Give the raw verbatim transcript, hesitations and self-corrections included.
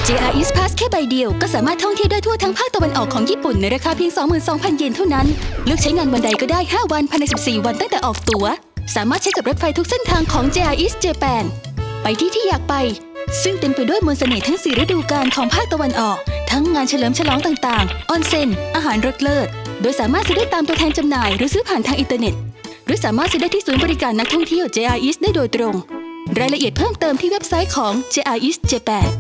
เจ อาร์ East Pass แค่ใบเดียวก็สามารถท่องเที่ยวได้ทั่วทั้งภาคตะวันออกของญี่ปุ่นในราคาเพียง สองหมื่นสองพัน เยนเท่านั้นเลือกใช้งานวันใดก็ได้ห้าวันภายในสิบสี่วันตั้งแต่ออกตั๋วสามารถใช้กับรถไฟทุกเส้นทางของ เจ อาร์ East Japan ไปที่ที่อยากไปซึ่งเต็มไปด้วยมนต์เสน่ห์ทั้งสี่ฤดูกาลของภาคตะวันออกทั้งงานเฉลิมฉลองต่างๆออนเซ็นอาหารรสเลิศโดยสามารถซื้อได้ตามตัวแทนจำหน่ายหรือซื้อผ่านทางอินเทอร์เน็ตหรือสามารถซื้อได้ที่ศูนย์บริการนักท่องเที่ยว เจ อาร์ East ได้โดยตรงรายละเอียดเพิ่มเติมที่เว็บไซต์ของ เจ อาร์ East Japan